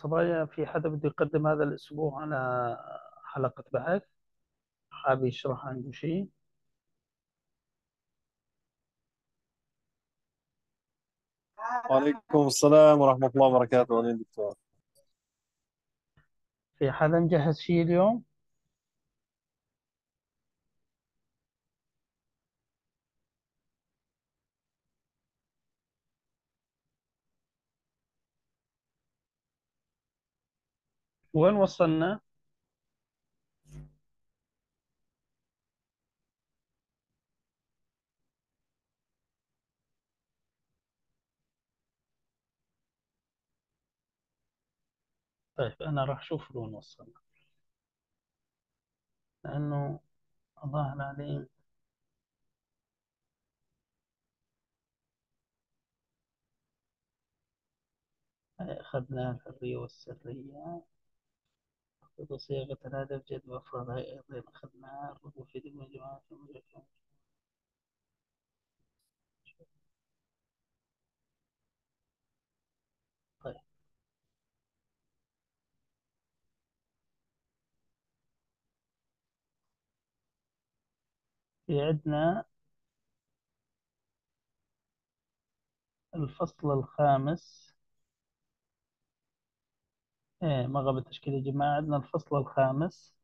صبايا، في حدا بده يقدم هذا الأسبوع على حلقة بحث، حابب يشرح عنه شيء؟ وعليكم السلام ورحمة الله وبركاته. أهلا دكتور. في حدا مجهز شيء اليوم؟ وين وصلنا؟ طيب أنا راح أشوف وين وصلنا، لأنه ظاهر علي. أخذنا الحرية والسرية، وصياغة الهدف، جدول أفرادها أيضا أخذناها، الرغبة في دمج جماعة المدرسة. طيب، في عندنا الفصل الخامس. ما غبت تشكيل الجماعة. عندنا الفصل الخامس.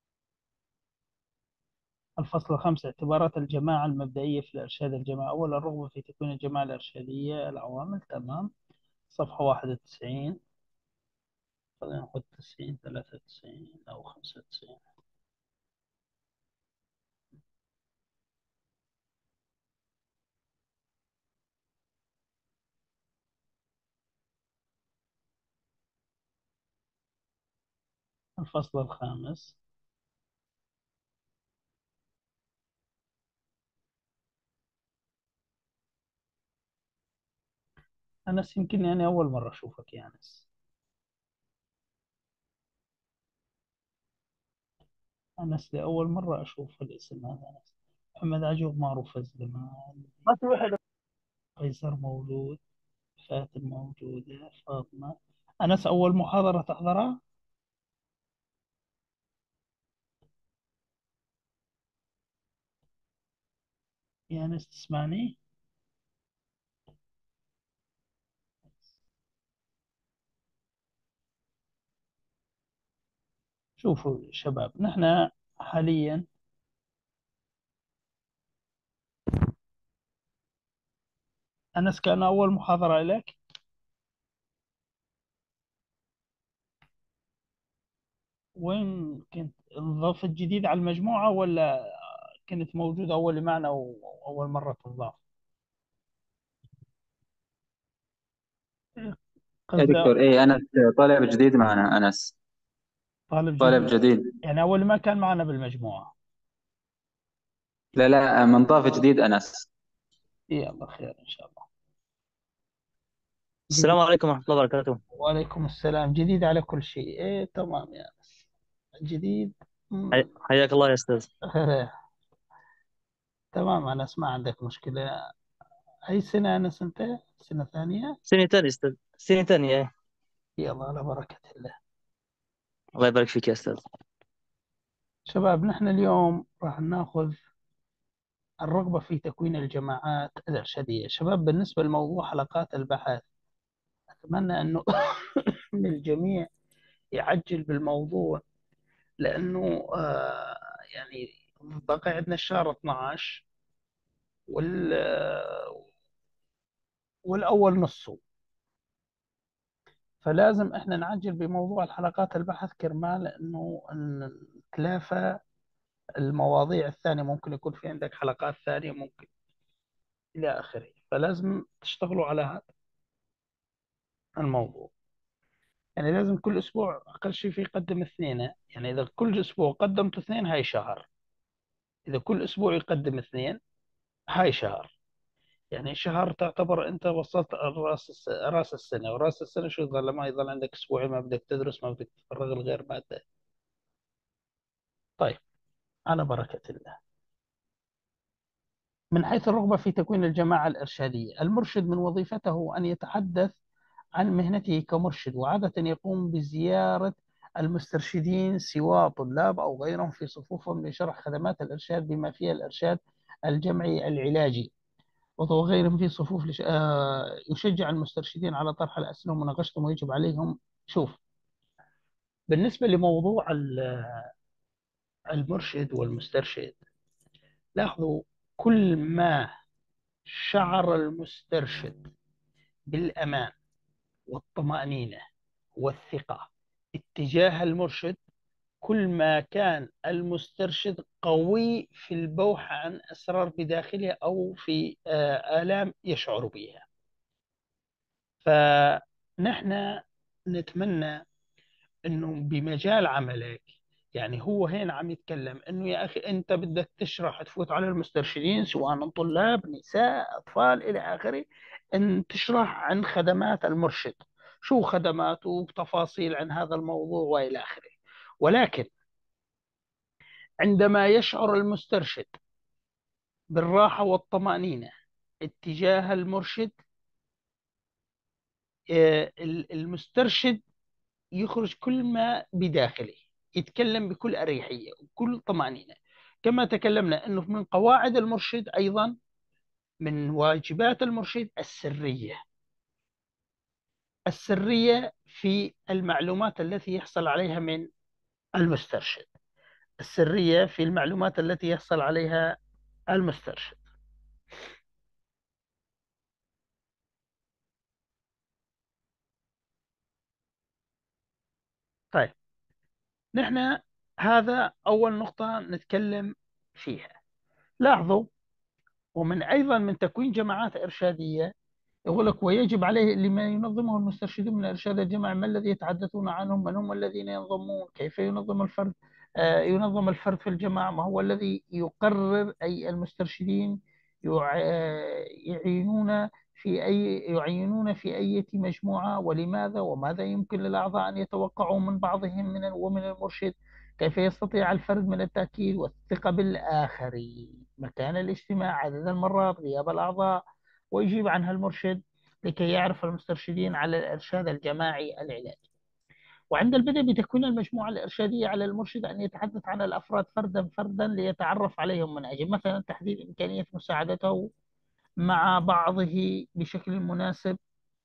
الفصل الخامس: اعتبارات الجماعة المبدئية في الإرشاد الجماعي. أولا، الرغبة في تكوين الجماعة الإرشادية، العوامل. تمام. صفحة 91. خلينا نحط 90، 93 أو 95. الفصل الخامس. أنس، يمكن يعني أول مرة أشوفك يا أنس. أنس، لأول مرة أشوف الاسم هذا. أنس. محمد عجوب معروف الزمان. ما في واحد. قيصر مولود. فاتن موجودة. فاطمة. أنس، أول محاضرة تحضرها؟ يا أنس، تسمعني؟ شوفوا شباب، نحن حاليا. أنس، كان أول محاضرة لك؟ وين كنت؟ انضافت جديد على المجموعة ولا كنت موجود أول معنا وأول مرة تنضاف؟ يا قصدي دكتور، ايه انا طالب جديد معنا انس. طالب طالب جديد. جديد. يعني أول ما كان معنا بالمجموعة. لا لا، منضاف جديد انس. يلا خير إن شاء الله. السلام جديد. عليكم ورحمة الله وبركاته. وعليكم السلام. جديد على كل شيء. إيه تمام يا أنس. جديد. حياك الله يا أستاذ. خير. تمام أنس، ما عندك مشكلة. أي سنة أنس أنت؟ سنة ثانية؟ سنة تانية أستاذ، سنة تانية إيه. يلا على بركة الله. الله يبارك فيك يا أستاذ. شباب، نحن اليوم راح ناخذ الرغبة في تكوين الجماعات الإرشادية. شباب، بالنسبة لموضوع حلقات البحث، أتمنى أنه من الجميع يعجل بالموضوع، لأنه يعني بقى عندنا الشهر 12 والأول نصه، فلازم إحنا نعجل بموضوع الحلقات البحث كرمال أنه نتلافى المواضيع الثانية. ممكن يكون في عندك حلقات ثانية، ممكن إلى آخره، فلازم تشتغلوا على هذا الموضوع. يعني لازم كل أسبوع أقل شيء في يقدم اثنين. يعني إذا كل أسبوع قدمت اثنين هاي شهر. إذا كل أسبوع يقدم اثنين هاي شهر. يعني شهر تعتبر أنت وصلت رأس السنة. وراس السنة شو يظل؟ ما يظل عندك أسبوعين ما بدك تدرس، ما بدك تتفرغ لغير مادة. طيب، على بركة الله. من حيث الرغبة في تكوين الجماعة الإرشادية، المرشد من وظيفته أن يتحدث عن مهنته كمرشد، وعادة يقوم بزيارة المسترشدين سواء طلاب أو غيرهم في صفوفهم لشرح خدمات الإرشاد بما فيها الإرشاد الجمعي العلاجي وغيرهم في صفوف يشجع المسترشدين على طرح الأسئلة ومناقشتهم ويجب عليهم. شوف، بالنسبة لموضوع المرشد والمسترشد، لاحظوا كل ما شعر المسترشد بالأمان والطمأنينة والثقة اتجاه المرشد، كل ما كان المسترشد قوي في البوح عن أسرار بداخله أو في آلام يشعر بها. فنحن نتمنى انه بمجال عملك، يعني هو هنا عم يتكلم انه يا اخي انت بدك تشرح تفوت على المسترشدين سواء طلاب نساء اطفال الى اخره، ان تشرح عن خدمات المرشد، شو خدماته وتفاصيل عن هذا الموضوع والى اخره. ولكن عندما يشعر المسترشد بالراحة والطمأنينة اتجاه المرشد، المسترشد يخرج كل ما بداخله، يتكلم بكل أريحية وكل طمأنينة. كما تكلمنا أنه من قواعد المرشد أيضا، من واجبات المرشد السرية، السرية في المعلومات التي يحصل عليها من المسترشد، السرية في المعلومات التي يحصل عليها المسترشد. طيب، نحن هذا أول نقطة نتكلم فيها. لاحظوا، ومن أيضا من تكوين جماعات إرشادية، يقول لك ويجب عليه لما ينظمه المسترشدون من الإرشاد الجماعي ما الذي يتحدثون عنهم، من هم الذين ينضمون، كيف ينظم الفرد، ينظم الفرد في الجماعة، ما هو الذي يقرر، أي المسترشدين يعينون في أي مجموعة ولماذا، وماذا يمكن للأعضاء أن يتوقعوا من بعضهم ومن المرشد، كيف يستطيع الفرد من التأكيد والثقة بالآخرين، مكان الاجتماع، عدد المرات، غياب الأعضاء، ويجيب عنها المرشد لكي يعرف المسترشدين على الإرشاد الجماعي العلاجي. وعند البدء بتكوين المجموعة الإرشادية على المرشد أن يتحدث عن الأفراد فردا فردا ليتعرف عليهم من أجل مثلا تحديد إمكانية مساعدته مع بعضه بشكل مناسب،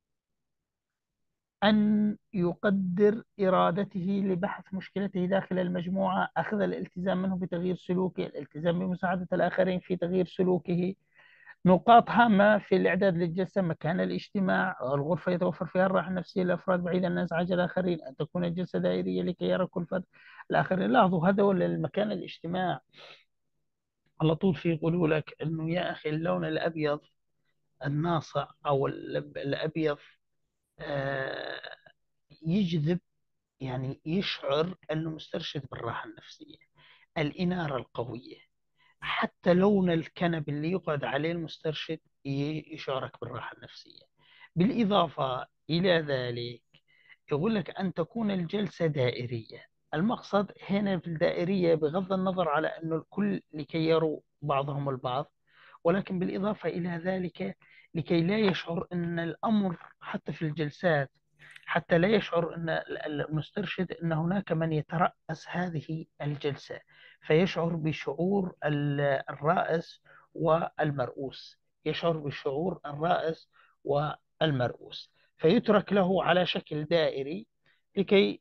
أن يقدر إرادته لبحث مشكلته داخل المجموعة، أخذ الالتزام منه بتغيير سلوكه، الالتزام بمساعدة الآخرين في تغيير سلوكه. نقاط هامة في الإعداد للجلسة: مكان الاجتماع، الغرفة يتوفر فيها الراحة النفسية للأفراد بعيدا عن إزعاج الآخرين، أن تكون الجلسة دائرية لكي يرى كل فرد الآخرين. لاحظوا هذول المكان الاجتماع على طول في يقولوا لك إنه يا أخي اللون الأبيض الناصع أو الأبيض آه، يجذب، يعني يشعر المسترشد بالراحة النفسية، الإنارة القوية. حتى لون الكنب اللي يقعد عليه المسترشد يشعرك بالراحة النفسية. بالإضافة إلى ذلك، يقول لك أن تكون الجلسة دائرية. المقصد هنا في الدائرية بغض النظر على أن الكل لكي يروا بعضهم البعض، ولكن بالإضافة إلى ذلك لكي لا يشعر أن الأمر حتى في الجلسات، حتى لا يشعر أن المسترشد أن هناك من يترأس هذه الجلسة، فيشعر بشعور الرائس والمرؤوس، يشعر بشعور الرائس والمرؤوس، فيترك له على شكل دائري لكي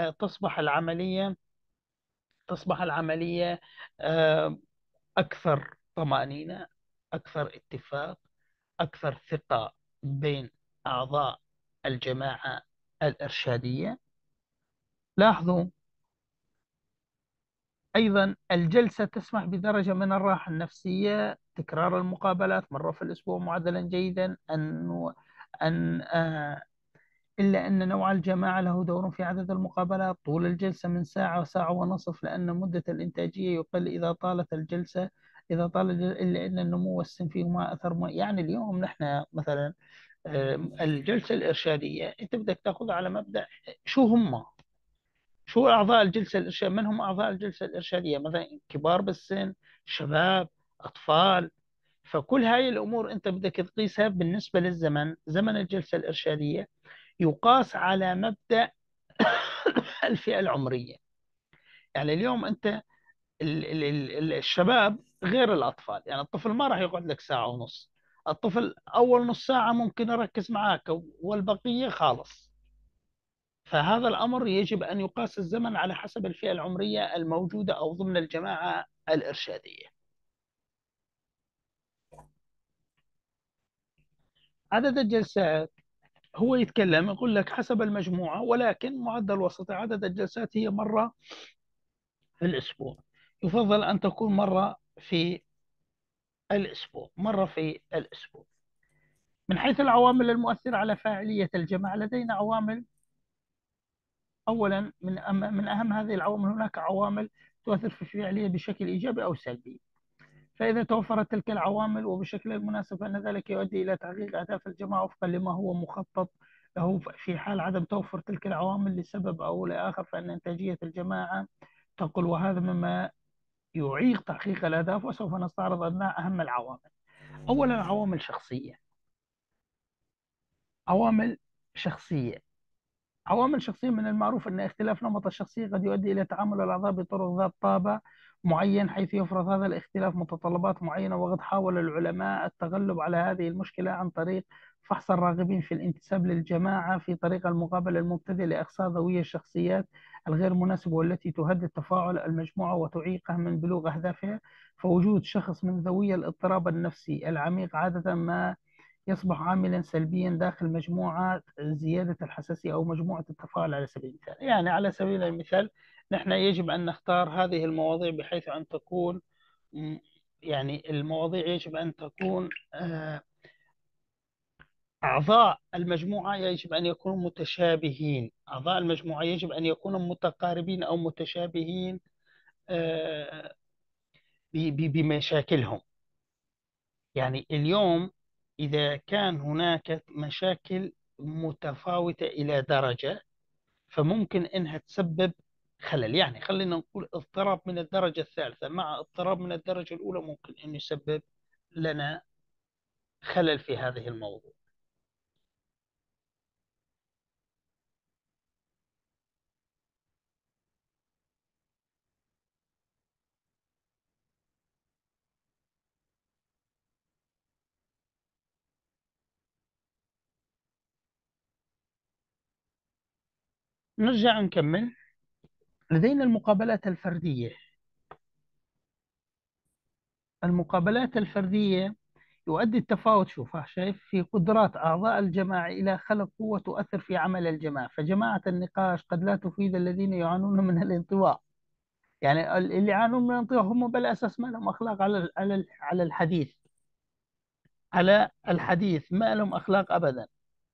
تصبح العملية آه، أكثر طمأنينة، أكثر اتفاق، أكثر ثقة بين أعضاء الجماعة الإرشادية. لاحظوا أيضا الجلسة تسمح بدرجة من الراحة النفسية، تكرار المقابلات مرة في الأسبوع معدلا جيدا، أن إلا أن نوع الجماعة له دور في عدد المقابلات، طول الجلسة من ساعة وساعة ونصف، لأن مدة الإنتاجية يقل إذا طالت الجلسة، إلا أن النمو والسن ما أثر يعني اليوم نحن مثلا الجلسة الإرشادية أنت بدك تأخذ على مبدأ شو أعضاء الجلسة الإرشادية، من هم أعضاء الجلسة الإرشادية، مثلا كبار بالسن، شباب، أطفال. فكل هاي الأمور أنت بدك تقيسها بالنسبة للزمن، زمن الجلسة الإرشادية. يقاس على مبدأ الفئة العمرية. يعني اليوم أنت الشباب غير الأطفال. يعني الطفل ما راح يقعد لك ساعة ونص، الطفل أول نص ساعة ممكن يركز معك، والبقية خالص. فهذا الأمر يجب أن يقاس الزمن على حسب الفئة العمرية الموجودة أو ضمن الجماعة الإرشادية. عدد الجلسات، هو يتكلم يقول لك حسب المجموعة، ولكن معدل وسط عدد الجلسات هي مرة في الأسبوع. يفضل أن تكون مرة في الأسبوع، مرة في الأسبوع. من حيث العوامل المؤثرة على فاعلية الجماعة، لدينا عوامل. أولا، من أهم هذه العوامل، هناك عوامل تؤثر في الفاعلية بشكل إيجابي أو سلبي. فإذا توفرت تلك العوامل وبشكل المناسب، فإن ذلك يؤدي إلى تحقيق أهداف الجماعة وفقا لما هو مخطط له. في حال عدم توفر تلك العوامل لسبب أو لآخر، فإن إنتاجية الجماعة تقل، وهذا مما يعيق تحقيق الأهداف. وسوف نستعرض أبناء أهم العوامل. أولا، عوامل شخصية. عوامل شخصية عوامل شخصية، من المعروف أن اختلاف نمط الشخصية قد يؤدي إلى تعامل الأعضاء بطرق ذات طابع معين، حيث يفرض هذا الاختلاف متطلبات معينة. وقد حاول العلماء التغلب على هذه المشكلة عن طريق فحص الراغبين في الانتساب للجماعة في طريقة المقابلة المبتدئة لإقصاء ذوي الشخصيات الغير مناسبة، والتي تهدد تفاعل المجموعة وتعيقها من بلوغ أهدافها. فوجود شخص من ذوي الاضطراب النفسي العميق عادة ما يصبح عاملا سلبيا داخل مجموعة زيادة الحساسية أو مجموعة التفاعل. على سبيل المثال، يعني على سبيل المثال، نحن يجب أن نختار هذه المواضيع بحيث أن تكون م- يعني المواضيع يجب أن تكون أعضاء المجموعة يجب أن يكونوا متشابهين. أعضاء المجموعة يجب أن يكونوا متقاربين أو متشابهين آه، بمشاكلهم. يعني اليوم إذا كان هناك مشاكل متفاوتة إلى درجة، فممكن إنها تسبب خلل. يعني خلينا نقول اضطراب من الدرجة الثالثة مع اضطراب من الدرجة الأولى ممكن أن يسبب لنا خلل في هذه الموضوع. نرجع نكمل. لدينا المقابلات الفردية. المقابلات الفردية يؤدي التفاوت، شوف شايف، في قدرات أعضاء الجماعة إلى خلق قوة تؤثر في عمل الجماعة. فجماعة النقاش قد لا تفيد الذين يعانون من الانطواء. يعني اللي يعانون من الانطواء هم بالأساس ما لهم أخلاق على الحديث. على الحديث ما لهم أخلاق أبدا.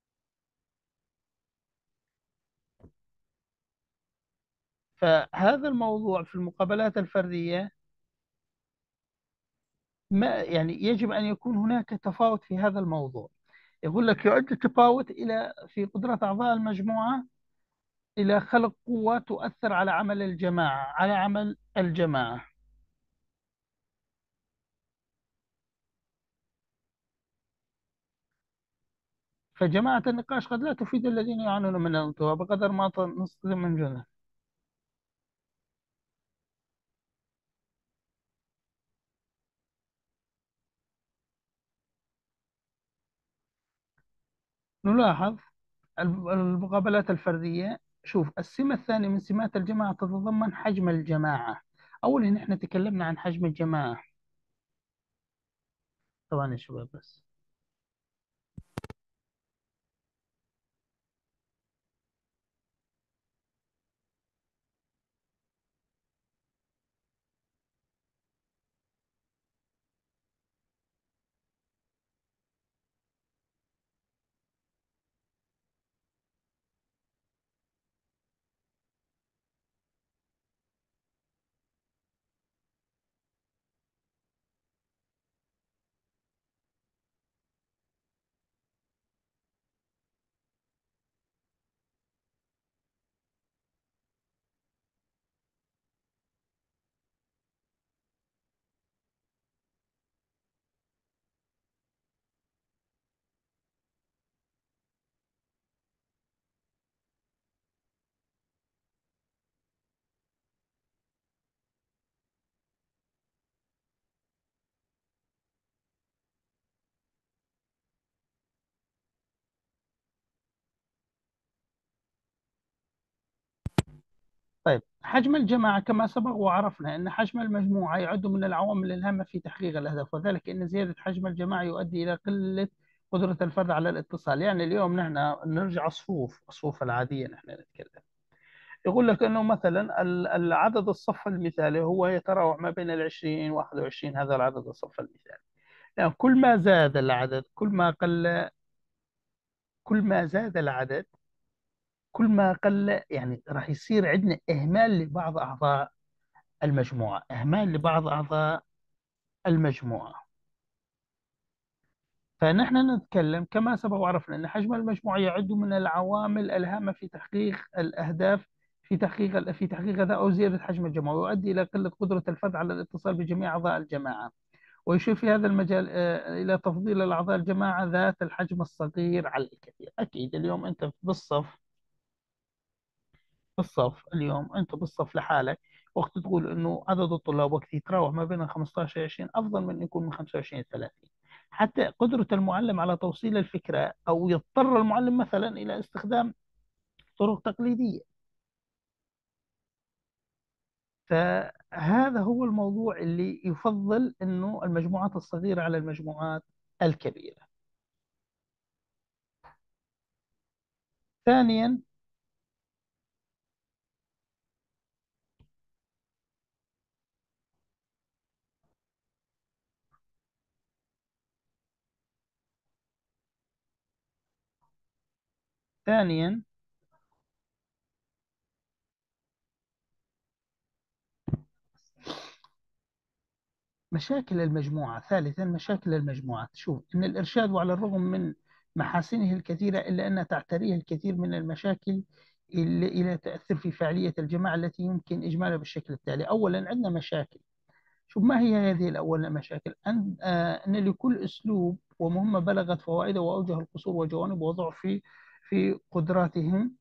فهذا الموضوع في المقابلات الفردية، ما يعني يجب أن يكون هناك تفاوت في هذا الموضوع. يقول لك يؤدي التفاوت إلى في قدرة أعضاء المجموعة إلى خلق قوة تؤثر على عمل الجماعة، على عمل الجماعة. فجماعة النقاش قد لا تفيد الذين يعانون من الانطواء بقدر ما نستطيع من جهد. نلاحظ المقابلات الفردية. شوف، السمة الثانية من سمات الجماعة تتضمن حجم الجماعة. أولا نحن تكلمنا عن حجم الجماعة. ثواني يا شباب بس. حجم الجماعة كما سبق وعرفنا أن حجم المجموعة يعد من العوامل الهامة في تحقيق الأهداف، وذلك أن زيادة حجم الجماعة يؤدي إلى قلة قدرة الفرد على الاتصال. يعني اليوم نحن نرجع الصفوف العادية، نحن نتكلم يقول لك أنه مثلا العدد الصف المثالي هو يتراوح ما بين 20 21، هذا العدد الصف المثالي. يعني كل ما زاد العدد كل ما زاد العدد كل ما قل، يعني راح يصير عندنا إهمال لبعض أعضاء المجموعة، إهمال لبعض أعضاء المجموعة. فنحن نتكلم كما سبق وعرفنا أن حجم المجموعة يعد من العوامل الهامة في تحقيق الأهداف، في تحقيق هذا أو زيادة حجم الجماعة، ويؤدي إلى قلة قدرة الفرد على الاتصال بجميع أعضاء الجماعة. ويشير في هذا المجال إلى تفضيل الأعضاء الجماعة ذات الحجم الصغير على الكثير. أكيد اليوم أنت بالصف اليوم أنت بالصف لحالك، وقت تقول إنه عدد الطلاب وقت يتراوح ما بين 15 ل 20 أفضل من إنه يكون من 25 ل 30. حتى قدرة المعلم على توصيل الفكرة، أو يضطر المعلم مثلا إلى استخدام طرق تقليدية. فهذا هو الموضوع اللي يفضل إنه المجموعات الصغيرة على المجموعات الكبيرة. ثانيا ثانيا مشاكل المجموعة. ثالثا مشاكل المجموعات. شوف إن الإرشاد وعلى الرغم من محاسنه الكثيرة إلا أن تعتريه الكثير من المشاكل اللي تؤثر في فعالية الجماعة التي يمكن إجمالها بالشكل التالي. أولا عندنا مشاكل. شوف ما هي هذه الأول مشاكل؟ أن لكل أسلوب ومهمة بلغت فوائده وأوجه القصور وجوانب وضعف في قدراتهم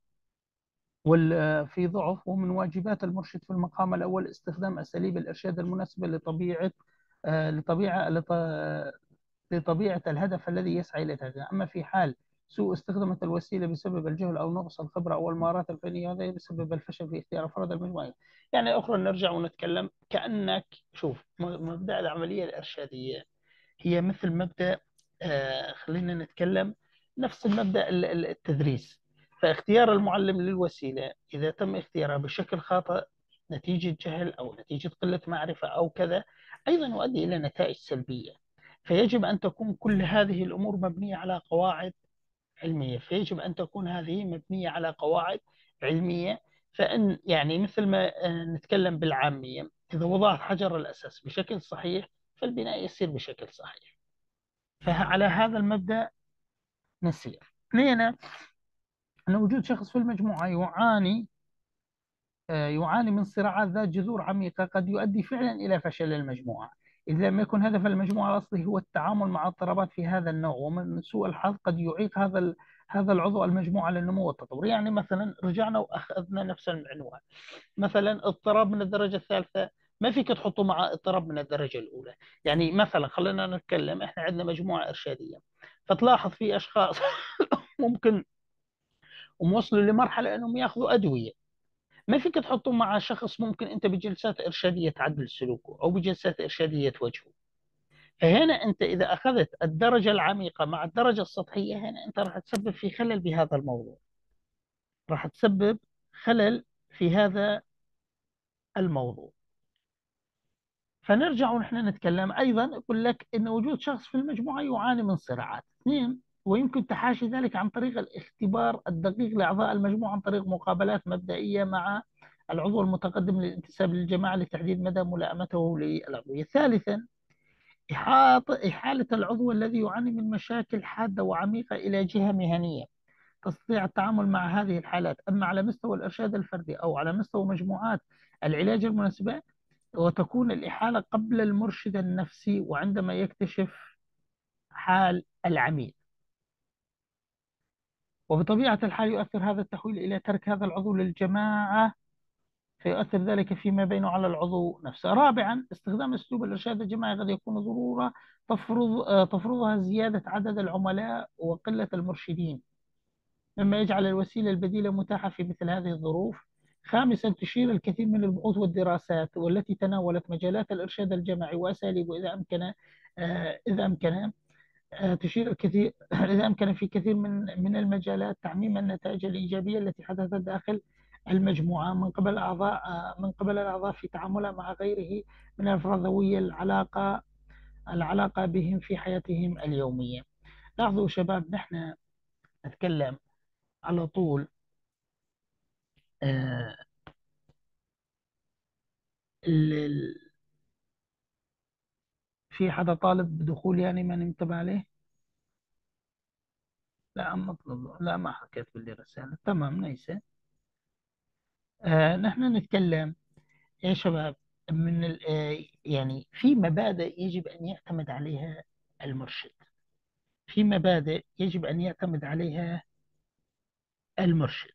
في ضعف. ومن واجبات المرشد في المقام الأول استخدام أساليب الإرشاد المناسبة آه، لطبيعة لط- لطبيعة الهدف الذي يسعى إلى تحقيقه. أما في حال سوء استخدام الوسيلة بسبب الجهل أو نقص الخبرة أو المهارات الفنية، هذا يسبب الفشل في اختيار أفراد المجموعة. يعني أخرى نرجع ونتكلم كأنك شوف مبدأ العملية الإرشادية هي مثل مبدأ، خلينا نتكلم نفس المبدأ التدريس. فاختيار المعلم للوسيلة إذا تم اختيارها بشكل خاطئ نتيجة جهل أو نتيجة قلة معرفة أو كذا، أيضا يؤدي إلى نتائج سلبية. فيجب أن تكون كل هذه الأمور مبنية على قواعد علمية. فيجب أن تكون هذه مبنية على قواعد علمية. فإن يعني مثل ما نتكلم بالعامية، إذا وضعت حجر الأساس بشكل صحيح فالبناء يسير بشكل صحيح. فعلى هذا المبدأ نسير. اثنين، أن وجود شخص في المجموعة يعاني من صراعات ذات جذور عميقة قد يؤدي فعلا إلى فشل المجموعة إذا لم يكن هدف المجموعة الأصلي هو التعامل مع اضطرابات في هذا النوع. ومن سوء الحظ قد يعيق هذا العضو المجموعة للنمو والتطور. يعني مثلا رجعنا وأخذنا نفس العنوان، مثلا اضطراب من الدرجة الثالثة ما فيك تحطه مع اضطراب من الدرجة الأولى. يعني مثلا خلينا نتكلم، احنا عندنا مجموعة إرشادية، فتلاحظ في أشخاص ممكن وموصلوا لمرحلة أنهم يأخذوا أدوية، ما فيك تحطه مع شخص ممكن أنت بجلسات إرشادية تعدل سلوكه أو بجلسات إرشادية توجهه. فهنا أنت إذا أخذت الدرجة العميقة مع الدرجة السطحية، هنا أنت راح تسبب في خلل بهذا الموضوع، راح تسبب خلل في هذا الموضوع. فنرجع ونحن نتكلم أيضا، يقول لك أن وجود شخص في المجموعة يعاني من صراعات. اثنين، ويمكن تحاشي ذلك عن طريق الاختبار الدقيق لأعضاء المجموعة عن طريق مقابلات مبدئية مع العضو المتقدم للانتساب للجماعة لتحديد مدى ملائمته للعضوية. ثالثا، إحالة العضو الذي يعاني من مشاكل حادة وعميقة إلى جهة مهنية تستطيع التعامل مع هذه الحالات. أما على مستوى الإرشاد الفردي أو على مستوى مجموعات العلاج المناسبة، وتكون الإحالة قبل المرشد النفسي وعندما يكتشف حال العميل. وبطبيعة الحال يؤثر هذا التحويل إلى ترك هذا العضو للجماعة، فيؤثر ذلك فيما بينه على العضو نفسه. رابعا، استخدام أسلوب الإرشاد الجماعي قد يكون ضرورة تفرضها زيادة عدد العملاء وقلة المرشدين، مما يجعل الوسيلة البديلة متاحة في مثل هذه الظروف. خامسا، تشير الكثير من البحوث والدراسات والتي تناولت مجالات الإرشاد الجماعي وأساليبه إذا أمكن تشير الكثير إذا أمكن في كثير من المجالات تعميم النتائج الإيجابية التي حدثت داخل المجموعة من قبل الأعضاء في تعاملها مع غيره من الأفراد ذوي العلاقة بهم في حياتهم اليومية. لاحظوا شباب، نحن نتكلم على طول آه، ال- ال- في حدا طالب بدخول يعني ما ننتبه عليه؟ لا مطلوب له. لا، ما حكيت باللي رسالة. تمام، ليس. نحن نتكلم يا شباب يعني في مبادئ يجب أن يعتمد عليها المرشد. في مبادئ يجب أن يعتمد عليها المرشد.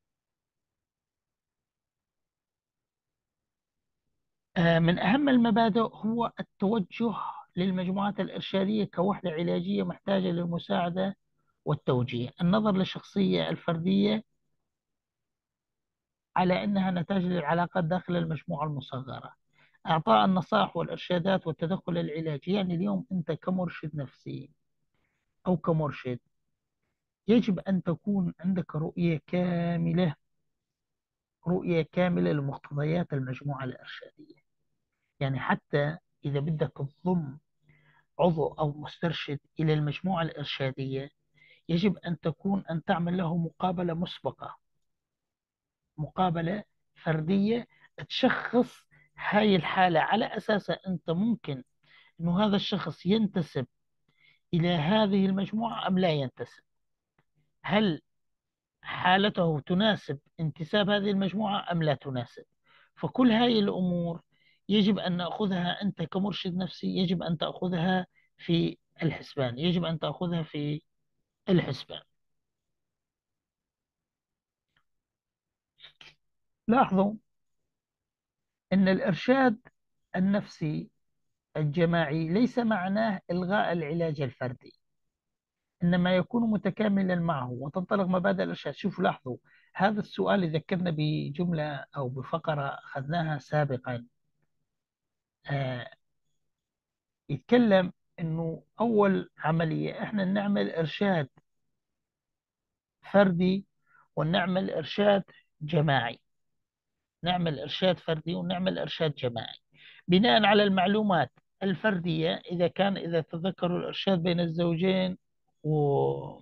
من أهم المبادئ هو التوجه للمجموعات الإرشادية كوحدة علاجية محتاجة للمساعدة والتوجيه، النظر للشخصية الفردية على أنها نتاج للعلاقات داخل المجموعة المصغرة، إعطاء النصائح والإرشادات والتدخل العلاجي. يعني اليوم أنت كمرشد نفسي أو كمرشد يجب أن تكون عندك رؤية كاملة لمقتضيات المجموعة الإرشادية. يعني حتى إذا بدك تضم عضو أو مسترشد إلى المجموعة الإرشادية يجب أن تعمل له مقابلة مسبقة، مقابلة فردية، تشخص هاي الحالة على أساسها أنت ممكن أنه هذا الشخص ينتسب إلى هذه المجموعة أم لا ينتسب. هل حالته تناسب انتساب هذه المجموعة أم لا تناسب. فكل هذه الأمور يجب أن نأخذها أنت كمرشد نفسي، يجب أن تأخذها في الحسبان، يجب أن تأخذها في الحسبان. لاحظوا أن الإرشاد النفسي الجماعي ليس معناه إلغاء العلاج الفردي، إنما يكون متكاملا معه وتنطلق مبادئ الإرشاد. شوفوا، لاحظوا هذا السؤال يذكرنا بجملة أو بفقرة أخذناها سابقا. آه، يتكلم إنه أول عملية إحنا نعمل إرشاد فردي ونعمل إرشاد جماعي. نعمل إرشاد فردي ونعمل إرشاد جماعي بناء على المعلومات الفردية. إذا تذكروا الإرشاد بين الزوجين وبين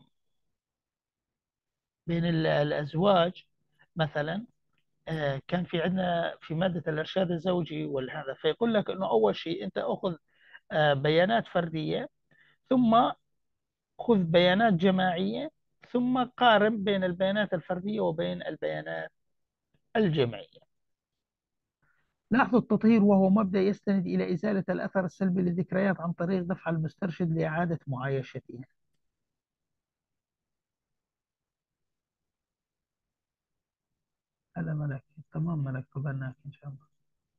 الأزواج مثلا، كان في عندنا في مادة الإرشاد الزوجي والهذا، فيقول لك إنه أول شيء أنت أخذ بيانات فردية، ثم خذ بيانات جماعية، ثم قارن بين البيانات الفردية وبين البيانات الجمعية. لاحظوا التطهير وهو مبدأ يستند إلى إزالة الأثر السلبي للذكريات عن طريق دفع المسترشد لإعادة معايشتها. هذا ملك. تمام، ملك قبلناك إن شاء الله.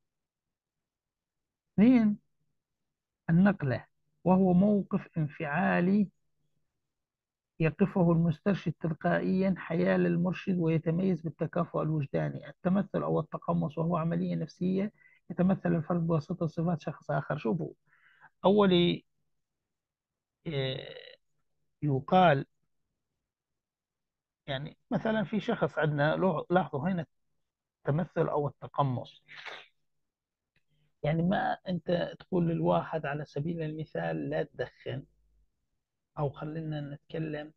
اثنين، النقلة وهو موقف انفعالي يقفه المسترشد تلقائيا حيال المرشد ويتميز بالتكافؤ الوجداني. التمثل أو التقمص وهو عملية نفسية يتمثل الفرد بواسطة صفات شخص آخر. شوفوا، أولي آه، يقال يعني مثلا في شخص عندنا لاحظوا هنا التمثل أو التقمص. يعني ما أنت تقول للواحد على سبيل المثال لا تدخن، أو خلينا نتكلم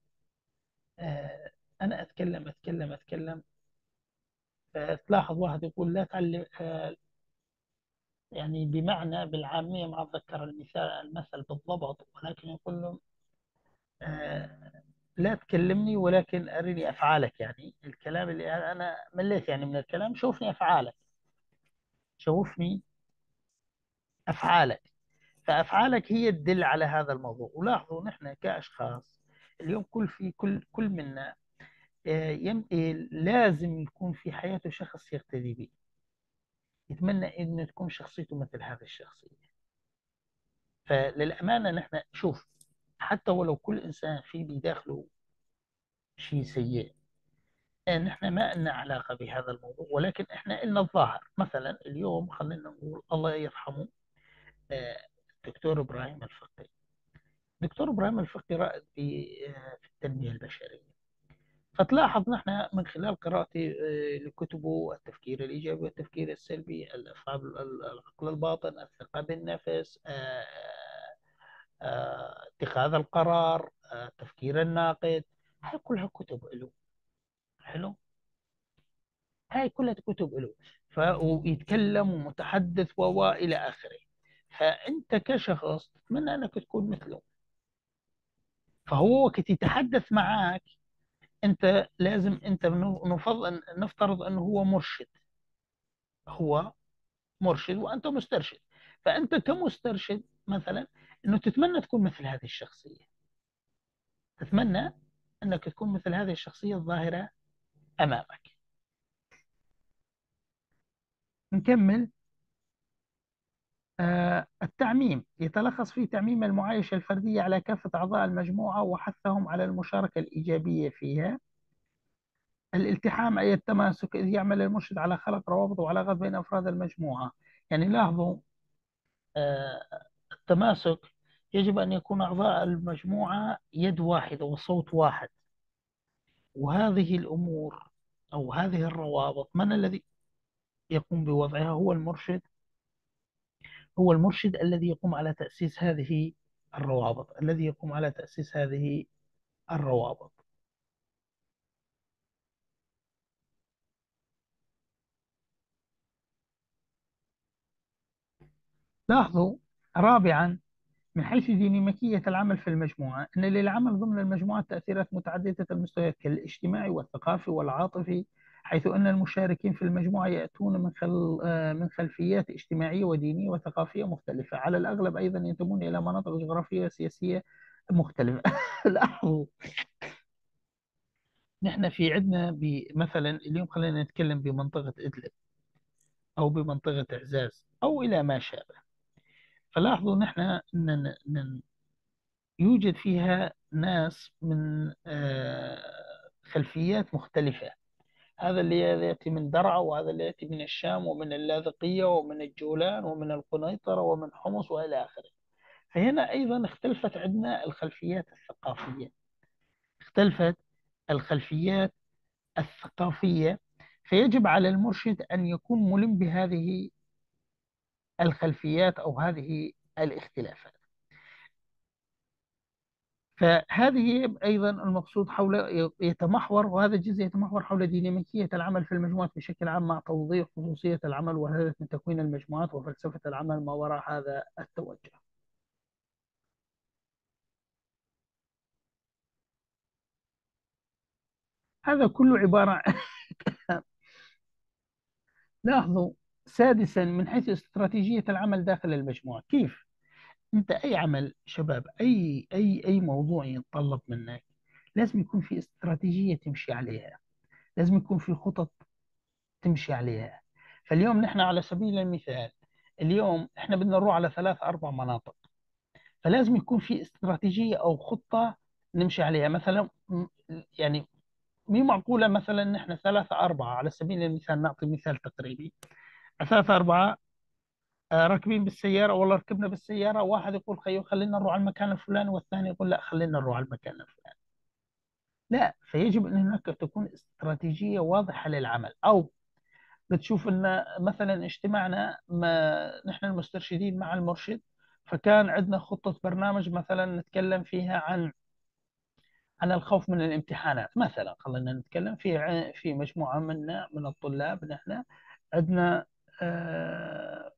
أنا أتكلم فتلاحظ واحد يقول لا تعلم يعني بمعنى بالعامية ما أتذكر المثل بالضبط، ولكن يقول له لا تكلمني ولكن أرني أفعالك. يعني الكلام اللي أنا مليت يعني من الكلام، شوفني أفعالك، شوفني أفعالك. فأفعالك هي تدل على هذا الموضوع. ولاحظوا نحن كأشخاص اليوم كل منا لازم يكون في حياته شخص يقتدي به، يتمنى أن تكون شخصيته مثل هذه الشخصية. فللأمانة نحن شوف، حتى ولو كل إنسان في بداخله شيء سيء، نحن ما لنا علاقة بهذا الموضوع، ولكن احنا لنا الظاهر. مثلا اليوم خلينا نقول الله يرحمه آه، الدكتور إبراهيم الفقي. دكتور إبراهيم الفقي رائد في التنمية البشرية. فتلاحظ نحن من خلال قراءتي لكتبه التفكير الإيجابي والتفكير السلبي، الأفعال، العقل الباطن، الثقة بالنفس، اتخاذ القرار، التفكير الناقد. هاي كلها كتب له. حلو. هاي كلها كتب له. ويتكلم ومتحدث إلى آخره. فأنت كشخص تتمنى أنك تكون مثله. فهو وقت يتحدث معك، أنت لازم، أنت نفضل نفترض أنه هو مرشد. هو مرشد وأنت مسترشد. فأنت كمسترشد مثلا أنه تتمنى تكون مثل هذه الشخصية. تتمنى أنك تكون مثل هذه الشخصية الظاهرة أمامك. نكمل. التعميم يتلخص في تعميم المعايشة الفردية على كافة أعضاء المجموعة وحثهم على المشاركة الإيجابية فيها. الالتحام أي التماسك، إذ يعمل المرشد على خلق روابط وعلاقات بين أفراد المجموعة. يعني لاحظوا التماسك، يجب أن يكون أعضاء المجموعة يد واحدة وصوت واحد. وهذه الأمور أو هذه الروابط، من الذي يقوم بوضعها؟ هو المرشد. هو المرشد الذي يقوم على تأسيس هذه الروابط، الذي يقوم على تأسيس هذه الروابط. لاحظوا رابعا، من حيث ديناميكية العمل في المجموعة، أن للعمل ضمن المجموعة تأثيرات متعددة المستويات كالاجتماعي والثقافي والعاطفي، حيث أن المشاركين في المجموعة يأتون من خلفيات اجتماعية ودينية وثقافية مختلفة. على الأغلب أيضا ينتمون إلى مناطق جغرافية وسياسية مختلفة. لاحظوا نحن في عندنا مثلا اليوم خلينا نتكلم بمنطقة إدلب أو بمنطقة إعزاز أو إلى ما شابه. فلاحظوا نحن أن يوجد فيها ناس من خلفيات مختلفة. هذا اللي يأتي من درعا، وهذا اللي يأتي من الشام ومن اللاذقية ومن الجولان ومن القنيطرة ومن حمص وإلى آخره. فهنا أيضا اختلفت عندنا الخلفيات الثقافية. اختلفت الخلفيات الثقافية. فيجب على المرشد أن يكون ملم بهذه الخلفيات أو هذه الاختلافات. فهذه أيضا المقصود حول يتمحور، وهذا الجزء يتمحور حول ديناميكية العمل في المجموعات بشكل عام، مع توضيح خصوصية العمل والهدف من تكوين المجموعات وفلسفة العمل ما وراء هذا التوجه. هذا كله عبارة عن لاحظوا سادسا، من حيث استراتيجية العمل داخل المجموعة. كيف أنت أي عمل شباب، أي موضوع يتطلب منك، لازم يكون في استراتيجية تمشي عليها. لازم يكون في خطط تمشي عليها. فاليوم نحن على سبيل المثال، اليوم احنا بدنا نروح على 3 4 مناطق. فلازم يكون في استراتيجية أو خطة نمشي عليها. مثلا يعني مي معقولة مثلا نحن 3 4 على سبيل المثال، نعطي مثال تقريبي. 3 4 راكبين بالسيارة، والله ركبنا بالسيارة، واحد يقول خيو خلينا نروح على المكان الفلاني، والثاني يقول لا خلينا نروح على المكان الفلاني. لا، فيجب أن هناك تكون استراتيجية واضحة للعمل. أو بتشوف ان مثلا اجتماعنا ما نحن المسترشدين مع المرشد، فكان عندنا خطة برنامج مثلا نتكلم فيها عن الخوف من الامتحانات. مثلا خلينا نتكلم في مجموعة منا من الطلاب، نحن عندنا آه،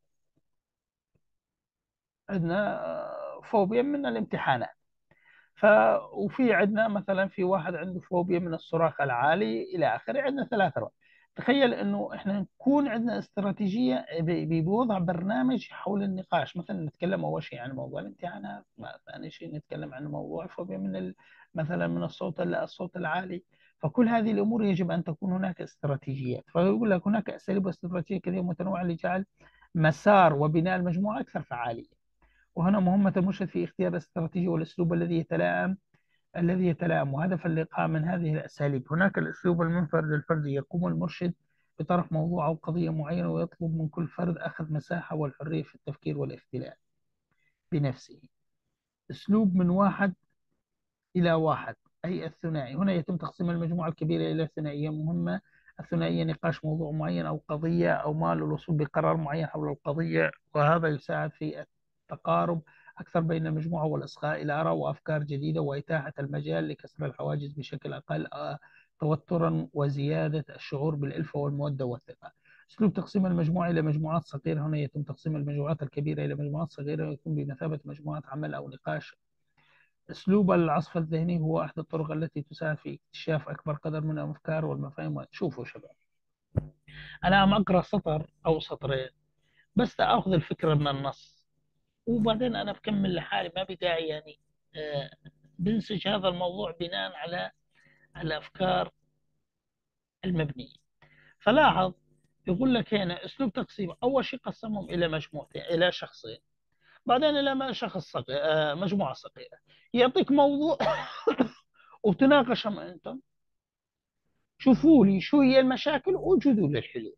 عندنا فوبيا من الامتحانات. ف وفي عندنا مثلا في واحد عنده فوبيا من الصراخ العالي الى اخره. عندنا 3 رؤى. تخيل انه احنا نكون عندنا استراتيجيه بوضع برنامج حول النقاش. مثلا نتكلم اول شيء عن موضوع الامتحانات، ثاني شيء نتكلم عن موضوع الفوبيا مثلا من الصوت العالي. فكل هذه الامور يجب ان تكون هناك استراتيجيات. فيقول لك هناك اساليب واستراتيجيه كثيره متنوعه لجعل مسار وبناء المجموعه اكثر فعاليه. وهنا مهمة المرشد في اختيار الاستراتيجية والأسلوب الذي يتلائم الذي يتلائم. وهدف اللقاء من هذه الأساليب: هناك الأسلوب المنفرد الفردي، يقوم المرشد بطرح موضوع أو قضية معينة ويطلب من كل فرد أخذ مساحة والحرية في التفكير والاختلاف بنفسه. أسلوب من واحد إلى واحد، أي الثنائي. هنا يتم تقسيم المجموعة الكبيرة إلى ثنائية مهمة. الثنائية نقاش موضوع معين أو قضية أو ما للوصول بقرار معين حول القضية، وهذا يساعد في التقارب أكثر بين المجموعة والإصغاء إلى آراء وأفكار جديدة وإتاحة المجال لكسر الحواجز بشكل أقل توترا وزيادة الشعور بالألفة والمودة والثقة. أسلوب تقسيم المجموعة إلى مجموعات صغيرة: هنا يتم تقسيم المجموعات الكبيرة إلى مجموعات صغيرة ويكون بمثابة مجموعات عمل أو نقاش. أسلوب العصف الذهني هو أحد الطرق التي تساعد في اكتشاف أكبر قدر من الأفكار والمفاهيم. شوفوا شباب، أنا عم أقرأ سطر أو سطرين بس أخذ الفكرة من النص، وبعدين أنا بكمل لحالي، ما بداعي يعني بنسج هذا الموضوع بناء على الأفكار المبنية. فلاحظ يقول لك هنا أسلوب تقسيم: أول شيء قسمهم إلى مجموعتين، إلى شخصين، بعدين إلى شخص صغير، مجموعة صغيرة، يعطيك موضوع وتناقشهم أنتم، شوفوا لي شو هي المشاكل ووجدوا لي الحلول.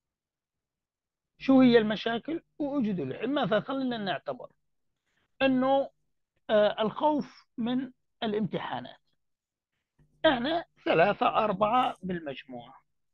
شو هي المشاكل ووجدوا لي الحلول. مثلا خلينا نعتبر أنه الخوف من الامتحانات، احنا ثلاثة أربعة بالمجموعة،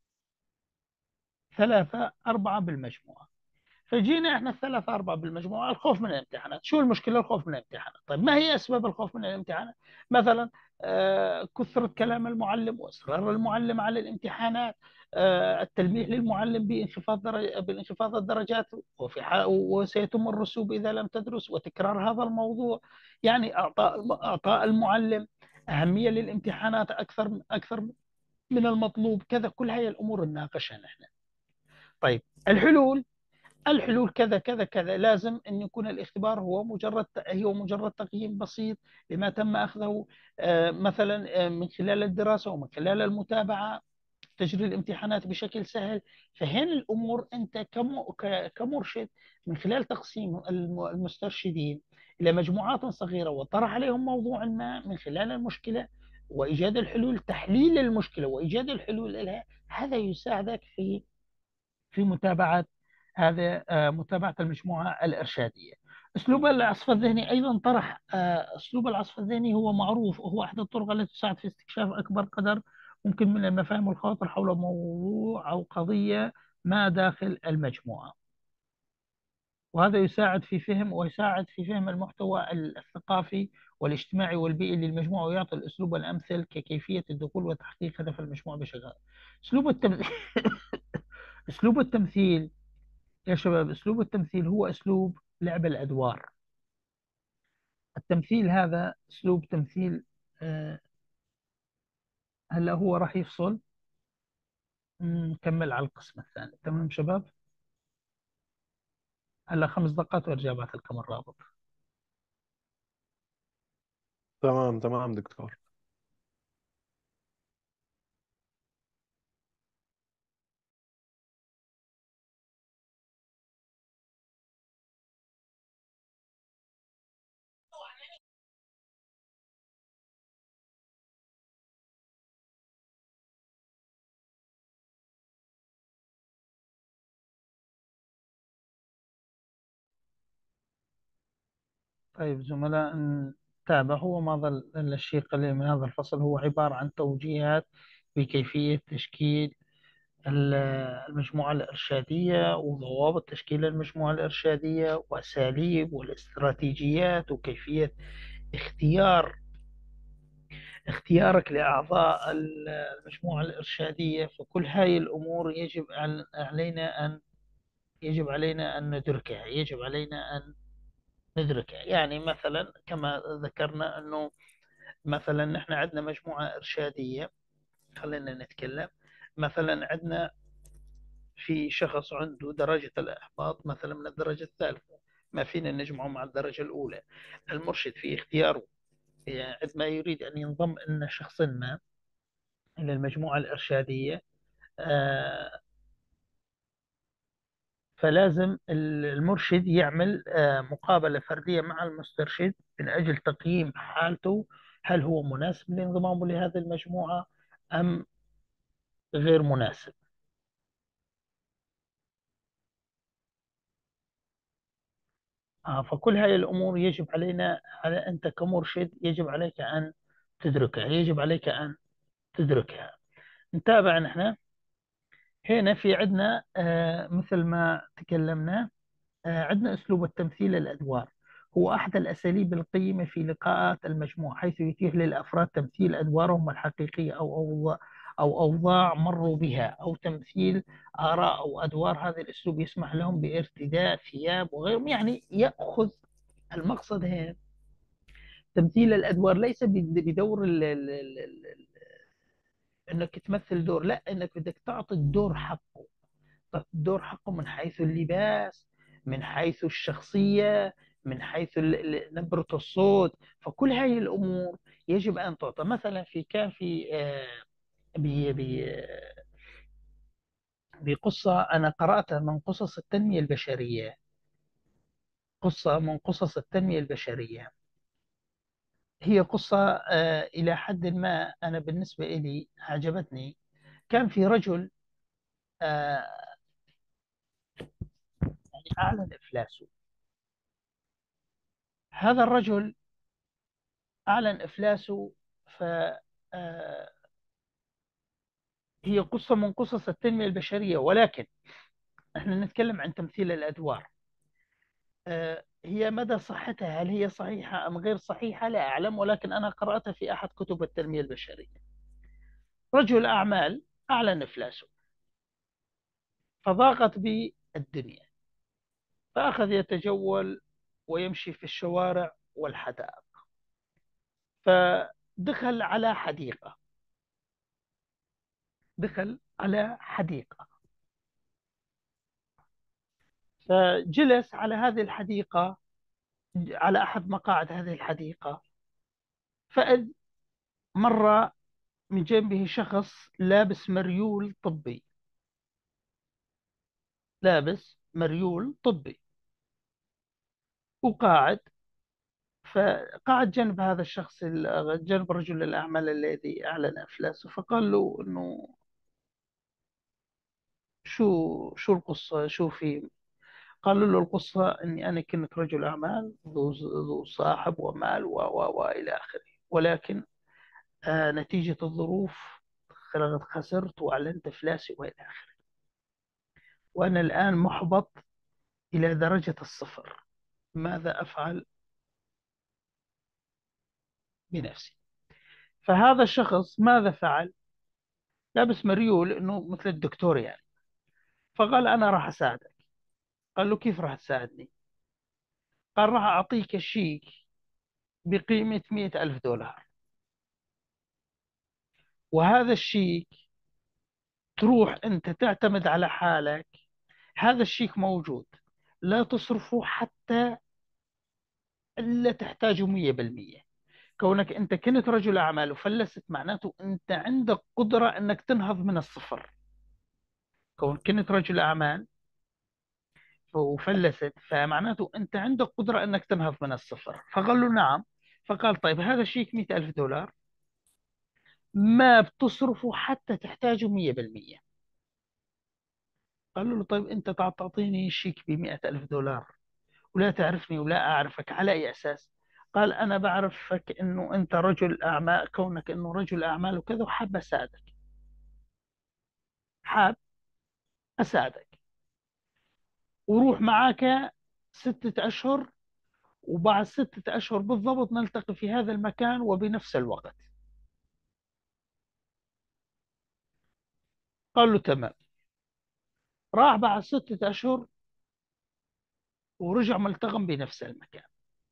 ثلاثة أربعة بالمجموعة، فجينا احنا الثلاثة أربعة بالمجموعة. الخوف من الامتحانات، شو المشكلة؟ الخوف من الامتحانات. طيب ما هي أسباب الخوف من الامتحانات؟ مثلا كثرة كلام المعلم وإصرار المعلم على الامتحانات، التلميح للمعلم بانخفاض الدرجات وسيتم الرسوب إذا لم تدرس، وتكرار هذا الموضوع، يعني أعطاء المعلم أهمية للامتحانات أكثر من المطلوب، كذا. كل هاي الأمور نناقشها نحن. طيب الحلول كذا كذا كذا. لازم أن يكون الاختبار هو مجرد تقييم بسيط لما تم أخذه، مثلا من خلال الدراسة ومن خلال المتابعة تجري الامتحانات بشكل سهل. فهنا الأمور أنت كمرشد، من خلال تقسيم المسترشدين إلى مجموعات صغيرة وطرح عليهم موضوع ما من خلال المشكلة وإيجاد الحلول، تحليل المشكلة وإيجاد الحلول لها، هذا يساعدك في متابعة هذا متابعة المجموعة الإرشادية. أسلوب العصف الذهني أيضا طرح أسلوب العصف الذهني هو معروف، وهو أحد الطرق التي تساعد في استكشاف أكبر قدر ممكن من المفاهيم والخواطر حول موضوع أو قضية ما داخل المجموعة، وهذا يساعد في فهم المحتوى الثقافي والاجتماعي والبيئي للمجموعة، ويعطي الأسلوب الأمثل ككيفية الدخول وتحقيق هدف المجموعة بشكل. أسلوب التمثيل أسلوب التمثيل يا شباب، أسلوب التمثيل هو أسلوب لعب الأدوار. التمثيل هذا أسلوب تمثيل. آه، هلا هو راح يفصل، نكمل على القسم الثاني. تمام شباب، هلا 5 دقات وارجع بعث لكم الرابط. تمام تمام دكتور. طيب زملاء، نتابع. هو ما ظل إلا الشيء قليل من هذا الفصل، هو عبارة عن توجيهات بكيفية تشكيل المجموعة الإرشادية وضوابط تشكيل المجموعة الإرشادية وأساليب والاستراتيجيات وكيفية اختيار اختيارك لأعضاء المجموعة الإرشادية. فكل هذه الأمور يجب علينا أن ندركها، يجب علينا أن ندركها. يعني مثلا كما ذكرنا أنه مثلا نحن عندنا مجموعة إرشادية، خلينا نتكلم. مثلا عندنا في شخص عنده درجة الإحباط مثلا من الدرجة الثالثة، ما فينا نجمعه مع الدرجة الأولى. المرشد في اختياره يعني عندما يريد أن ينضم إلى شخص ما إلى المجموعة الإرشادية، آه، فلازم المرشد يعمل مقابلة فردية مع المسترشد من أجل تقييم حالته هل هو مناسب لانضمامه لهذه المجموعة أم غير مناسب. فكل هذه الأمور يجب علينا، على أنت كمرشد يجب عليك أن تدركها، يجب عليك أن تدركها. نتابع نحن هنا في عندنا مثل ما تكلمنا، عندنا أسلوب التمثيل الأدوار هو أحد الأساليب القيمة في لقاءات المجموعة، حيث يتيح للأفراد تمثيل أدوارهم الحقيقية أو أوضاع مروا بها، أو تمثيل آراء أو أدوار. هذا الأسلوب يسمح لهم بارتداء ثياب وغيرهم، يعني يأخذ المقصد هنا تمثيل الأدوار ليس بدور أنك تمثل دور، لا، أنك بدك تعطي الدور حقه، الدور حقه من حيث اللباس، من حيث الشخصية، من حيث نبرة الصوت. فكل هذه الأمور يجب أن تعطى. مثلا كان في بقصة أنا قرأتها من قصص التنمية البشرية، قصة من قصص التنمية البشرية. هي قصة إلى حد ما أنا بالنسبة لي عجبتني. كان في رجل آه، يعني أعلن إفلاسه. هذا الرجل أعلن إفلاسه. ف آه، هي قصة من قصص التنمية البشرية، ولكن احنا نتكلم عن تمثيل الأدوار. هي مدى صحتها، هل هي صحيحة أم غير صحيحة لا أعلم، ولكن أنا قرأتها في أحد كتب التنمية البشرية. رجل أعمال أعلن إفلاسه، فضاقت به الدنيا، فأخذ يتجول ويمشي في الشوارع والحدائق، فدخل على حديقة، دخل على حديقة، فجلس على هذه الحديقة، على أحد مقاعد هذه الحديقة، فإذ مر من جنبه شخص لابس مريول طبي، لابس مريول طبي وقاعد. فقعد جنب هذا الشخص، جنب رجل الأعمال الذي أعلن إفلاسه، فقال له إنه شو القصة، شو في. قالوا له القصة إني أنا كنت رجل أعمال ذو صاحب ومال وإلى آخره، ولكن نتيجة الظروف خسرت وأعلنت إفلاسي وإلى آخره، وأنا الآن محبط إلى درجة الصفر. ماذا أفعل بنفسي؟ فهذا الشخص ماذا فعل؟ لابس مريول إنه مثل الدكتور يعني، فقال أنا راح أساعدك. قال له كيف راح تساعدني؟ قال راح أعطيك شيك بقيمة 100,000 دولار، وهذا الشيك تروح أنت تعتمد على حالك، هذا الشيك موجود، لا تصرفه حتى إلا تحتاجه 100%. كونك أنت كنت رجل أعمال وفلست، معناته أنت عندك قدرة أنك تنهض من الصفر. كون كنت رجل أعمال وفلست، فمعناته أنت عندك قدرة أنك تنهض من الصفر. فقال له نعم. فقال طيب هذا شيك 100,000 دولار، ما بتصرفه حتى تحتاجه 100%. قال له طيب أنت تعطيني شيك ب100,000 دولار ولا تعرفني ولا أعرفك، على أي أساس؟ قال أنا بعرفك أنه أنت رجل أعمال، كونك أنه رجل أعمال وكذا، وحاب أساعدك، حاب أساعدك، وروح معك 6 أشهر، وبعد 6 أشهر بالضبط نلتقي في هذا المكان وبنفس الوقت. قال له تمام. راح بعد 6 أشهر ورجع ملتقم بنفس المكان.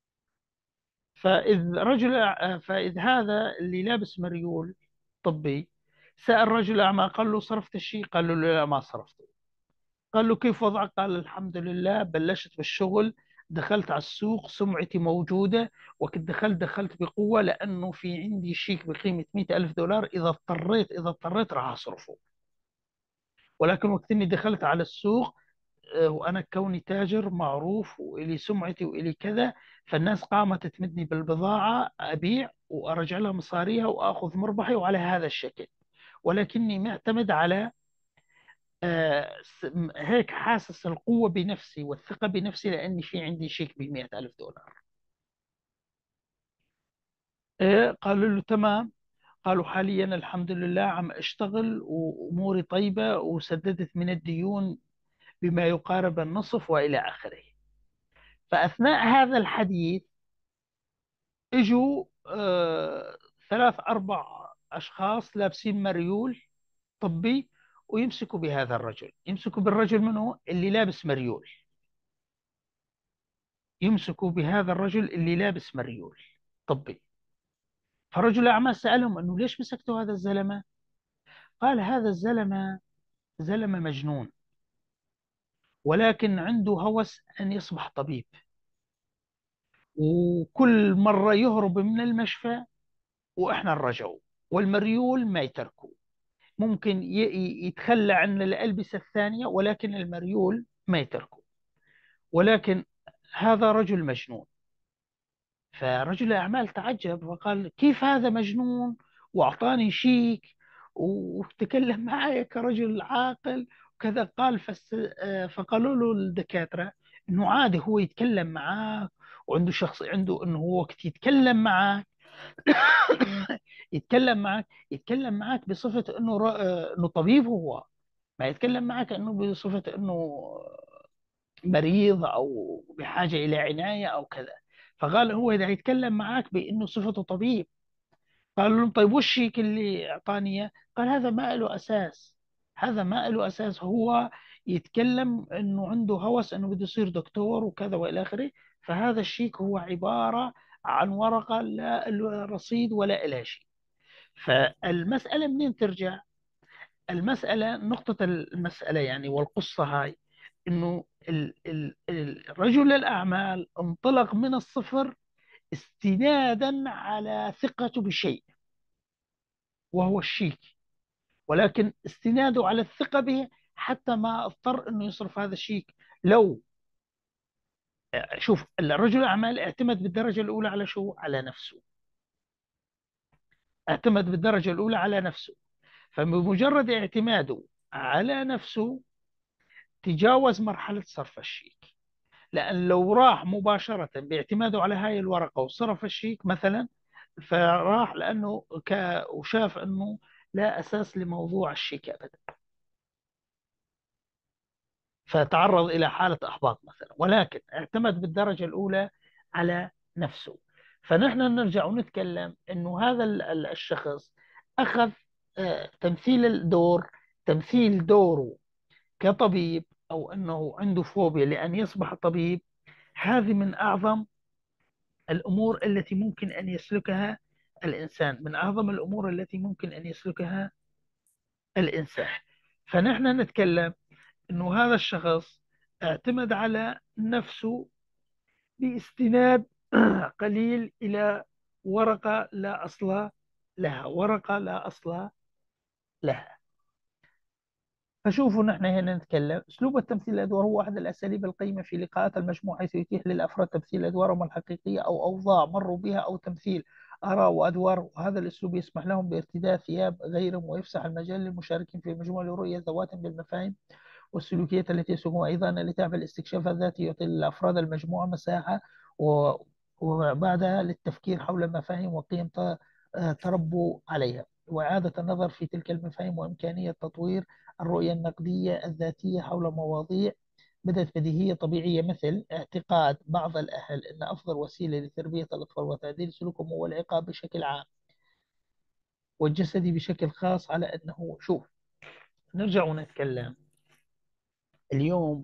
فإذ هذا اللي لابس مريول طبي سأل رجل الأعمال، قال له صرفت الشيء؟ قال له لا ما صرفته. قال له كيف وضعك؟ قال الحمد لله، بلشت بالشغل، دخلت على السوق، سمعتي موجودة، وكنت دخلت بقوة، لأنه في عندي شيك بقيمة 100,000 دولار، إذا اضطريت راح أصرفه. ولكن وقت إني دخلت على السوق، وأنا كوني تاجر معروف وإلي سمعتي وإلي كذا، فالناس قامت تمدني بالبضاعة أبيع وأرجع لها مصاريها وآخذ مربحي وعلى هذا الشكل، ولكني معتمد على هيك حاسس القوة بنفسي والثقة بنفسي لأني في عندي شيك ب100,000 دولار. قالوا له تمام. قالوا حاليا الحمد لله عم أشتغل وأموري طيبة وسددت من الديون بما يقارب النصف وإلى آخره. فأثناء هذا الحديث اجوا 3 4 أشخاص لابسين مريول طبي ويمسكوا بهذا الرجل، يمسكوا بالرجل منه اللي لابس مريول، يمسكوا بهذا الرجل اللي لابس مريول طبي. فرجل الأعمال سألهم أنه ليش مسكتوا هذا الزلمة؟ قال هذا الزلمة زلمة مجنون، ولكن عنده هوس أن يصبح طبيب، وكل مرة يهرب من المشفى وإحنا نرجعه، والمريول ما يتركه. ممكن يتخلى عن الألبسة الثانية ولكن المريول ما يتركه، ولكن هذا رجل مجنون. فرجل الأعمال تعجب وقال كيف هذا مجنون وأعطاني شيك وتكلم معي كرجل عاقل وكذا. قال فقالوا له الدكاترة إنه عادي هو يتكلم معك، وعنده شخص عنده إنه هو وقت يتكلم معك يتكلم معك بصفة إنه إنه طبيب، هو ما يتكلم معك إنه بصفة إنه مريض أو بحاجة إلى عناية أو كذا. فقال هو إذا يتكلم معك بأنه صفته طبيب. قال له طيب وش هيك اللي أعطاني إياه؟ قال هذا ما له أساس، هذا ما له أساس. هو يتكلم أنه عنده هوس أنه بده يصير دكتور وكذا وإلى آخره. فهذا الشيك هو عبارة عن ورقة لا له رصيد ولا إلها شيء. فالمسألة منين ترجع؟ المسألة نقطة المسألة يعني والقصة هاي انه رجل الاعمال انطلق من الصفر استنادا على ثقته بشيء وهو الشيك، ولكن استناده على الثقة به حتى ما اضطر انه يصرف هذا الشيك. لو شوف الرجل الاعمال اعتمد بالدرجة الاولى على شو؟ على نفسه. اعتمد بالدرجة الاولى على نفسه، فبمجرد اعتماده على نفسه تجاوز مرحلة صرف الشيك. لأن لو راح مباشرة باعتماده على هاي الورقة وصرف الشيك مثلا، فراح لأنه وشاف أنه لا أساس لموضوع الشيك أبدا، فتعرض إلى حالة إحباط مثلا. ولكن اعتمد بالدرجة الأولى على نفسه. فنحن نرجع ونتكلم أنه هذا الشخص أخذ تمثيل الدور، تمثيل دوره كطبيب، أو أنه عنده فوبيا لأن يصبح طبيب. هذه من أعظم الأمور التي ممكن أن يسلكها الإنسان، من أعظم الأمور التي ممكن أن يسلكها الإنسان. فنحن نتكلم أنه هذا الشخص اعتمد على نفسه باستناد قليل إلى ورقة لا أصل لها، ورقة لا أصل لها. فشوفوا نحن هنا نتكلم أسلوب التمثيل الأدوار هو أحد الأساليب القيمة في لقاءات المجموعة، حيث يتيح للأفراد تمثيل أدوارهم الحقيقية أو أوضاع مروا بها، أو تمثيل آراء وأدوار. وهذا الأسلوب يسمح لهم بارتداء ثياب غيرهم ويفسح المجال للمشاركين في المجموعة لرؤية ذواتهم بالمفاهيم والسلوكيات التي يسلكونها. أيضا الإتاحة بالاستكشاف الذاتي يعطي لأفراد المجموعة مساحة و... وبعدها للتفكير حول مفاهيم وقيم تربوا عليها، وإعادة النظر في تلك المفاهيم وإمكانية تطوير الرؤية النقدية الذاتية حول مواضيع بدت بديهية طبيعية، مثل اعتقاد بعض الأهل أن أفضل وسيلة لتربية الأطفال وتعديل سلوكهم هو العقاب بشكل عام والجسدي بشكل خاص. على أنه شوف نرجع ونتكلم اليوم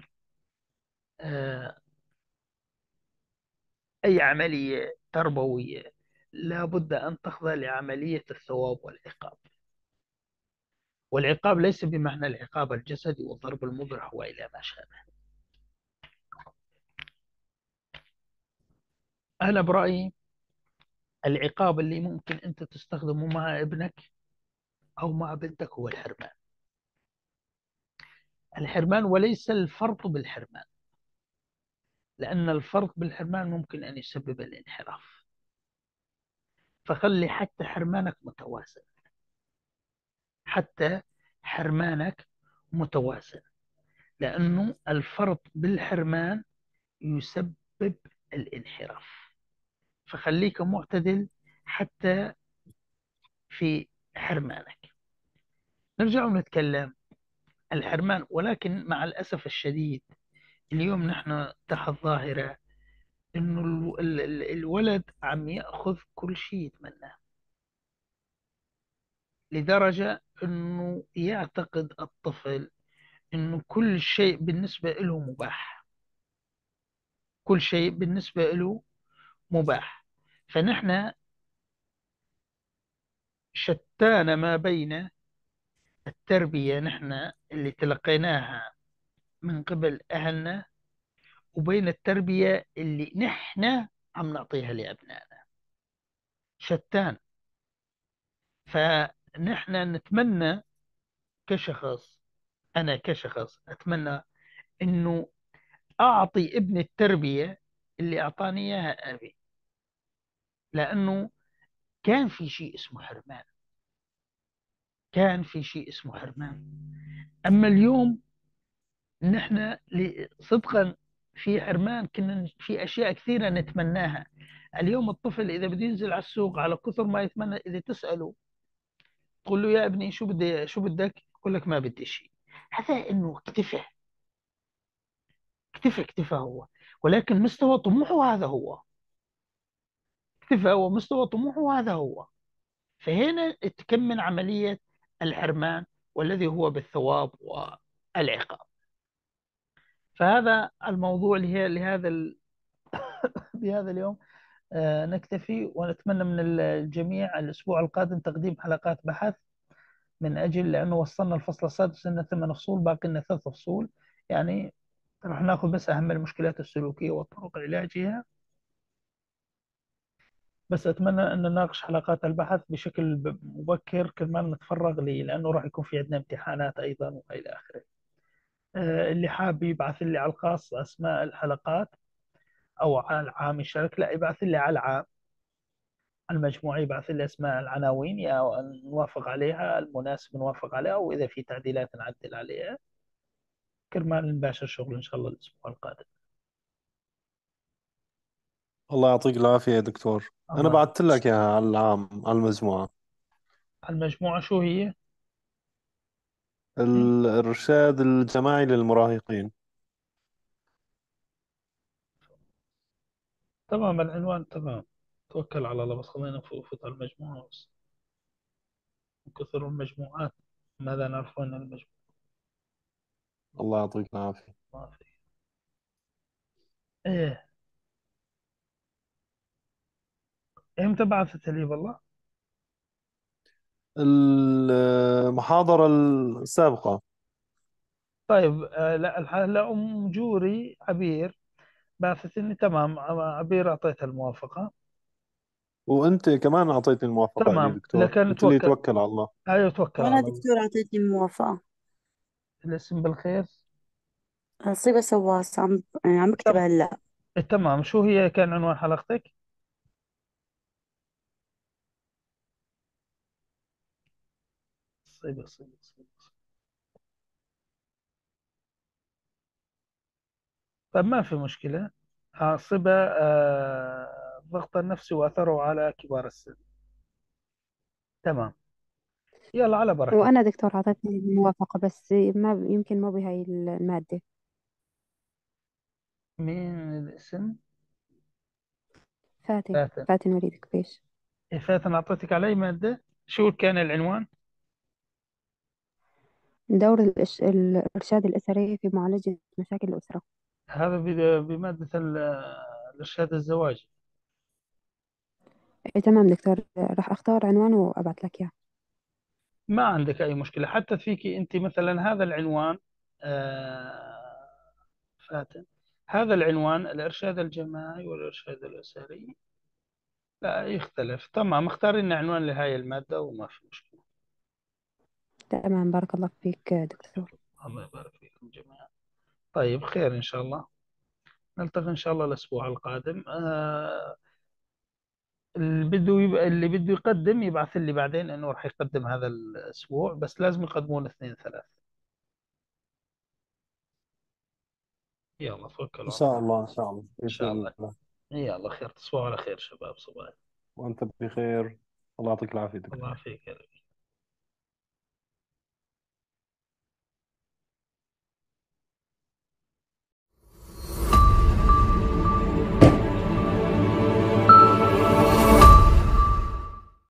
أي عملية تربوية لا بد أن تخضع لعملية الثواب والعقاب. والعقاب ليس بمعنى العقاب الجسدي والضرب المبرح وإلى ما شابه. أنا برأيي العقاب اللي ممكن أنت تستخدمه مع ابنك أو مع بنتك هو الحرمان. الحرمان وليس الفرط بالحرمان، لأن الفرط بالحرمان ممكن أن يسبب الانحراف. فخلي حتى حرمانك متوازن، حتى حرمانك متوازن، لأنه الفرط بالحرمان يسبب الانحراف. فخليك معتدل حتى في حرمانك. نرجع ونتكلم الحرمان، ولكن مع الأسف الشديد اليوم نحن تحت ظاهرة إنه الولد عم يأخذ كل شيء يتمناه، لدرجة إنه يعتقد الطفل إنه كل شيء بالنسبة له مباح، كل شيء بالنسبة له مباح. فنحن شتان ما بين التربية نحن اللي تلقيناها من قبل أهلنا، وبين التربية اللي نحن عم نعطيها لأبنائنا، شتان. فنحن نتمنى كشخص، أنا كشخص أتمنى إنه أعطي ابني التربية اللي أعطاني إياها أبي، لأنه كان في شيء اسمه حرمان، كان في شيء اسمه حرمان. أما اليوم نحن صدقا في حرمان، كنا في أشياء كثيرة نتمناها. اليوم الطفل إذا بده ينزل على السوق على كثر ما يتمنى، إذا تسأله تقول له يا ابني شو بدك، يقول لك ما بدي شيء. هذا إنه اكتفى هو، ولكن مستوى طموحه هذا هو، اكتفى هو مستوى طموحه هذا هو. فهنا تكمن عملية الحرمان، والذي هو بالثواب والعقاب. فهذا الموضوع بهذا اليوم نكتفي، ونتمنى من الجميع الأسبوع القادم تقديم حلقات بحث، من أجل لأنه وصلنا الفصل السادس، لنا 8 فصول، باقي لنا 3 فصول. يعني راح ناخذ بس أهم المشكلات السلوكية وطرق علاجها. بس أتمنى أن نناقش حلقات البحث بشكل مبكر كرمال نتفرغ لي، لأنه راح يكون في عندنا امتحانات أيضا وإلى آخره. اللي حاب يبعث لي على الخاص أسماء الحلقات، أو على العام يشارك، لا يبعث لي على العام المجموعة، يبعث لي أسماء العناوين يا نوافق عليها، المناسب نوافق عليها، وإذا في تعديلات نعدل عليها كرمال نباشر شغل إن شاء الله الأسبوع القادم. الله يعطيك العافية يا دكتور. أنا الله. بعثت لك إياها على العام، على المجموعة. المجموعة شو هي؟ الإرشاد الجماعي للمراهقين. تمام، العنوان تمام. توكل على الله، بس خلينا نفوت على المجموعة بس. من كثر المجموعات ماذا نعرف عن المجموعة؟ الله يعطيك العافية. ما في. إيه، إمتى بعثت لي والله؟ المحاضرة السابقة. طيب لا لا، أم جوري عبير بعثتني، تمام. عبير أعطيتها الموافقة. وأنت كمان أعطيتني الموافقة يا تمام، دكتور، لكن قلت لي توكل. توكل على الله. أيوة، توكل وأنا على الله. دكتور أعطيتني موافقة. الاسم بالخير. صيبة سواس، عم تم- بكتبها هلا. تمام. شو هي كان عنوان حلقتك؟ صيبة. طيب ما في مشكلة. صبا الضغط النفسي وأثره على كبار السن. تمام. يلا على بركة. وأنا دكتور أعطتني الموافقة، بس ما يمكن مو بهاي المادة. مين الاسم؟ فاتن. فاتن. فاتن وليد كبيش. إيه، فاتن أعطيتك على أي مادة؟ شو كان العنوان؟ دور الإرشاد الأسري في معالجة مشاكل الأسرة. هذا بمادة الإرشاد الزواجي. إيه تمام دكتور، راح أختار عنوان وأبعت لك إياه. ما عندك أي مشكلة، حتى فيك أنت مثلا هذا العنوان. آه، فاتن، هذا العنوان الإرشاد الجماعي والإرشاد الأسري لا يختلف. تمام، اختار لنا عنوان لهاي المادة وما في مشكلة. تمام، بارك الله فيك دكتور. الله يبارك فيكم جميعا. طيب خير إن شاء الله، نلتقي إن شاء الله الأسبوع القادم. اللي بده يقدم يبعث لي بعدين انه راح يقدم هذا الاسبوع، بس لازم يقدمون اثنين ثلاث. يلا توكلوا إن على شاء الله. الله إن شاء الله ان شاء بإذن الله. الله. يلا خير، تصبحوا على خير شباب، صباح. وأنت بخير. الله يعطيك العافية الله دكتور. يعافيك يا رب.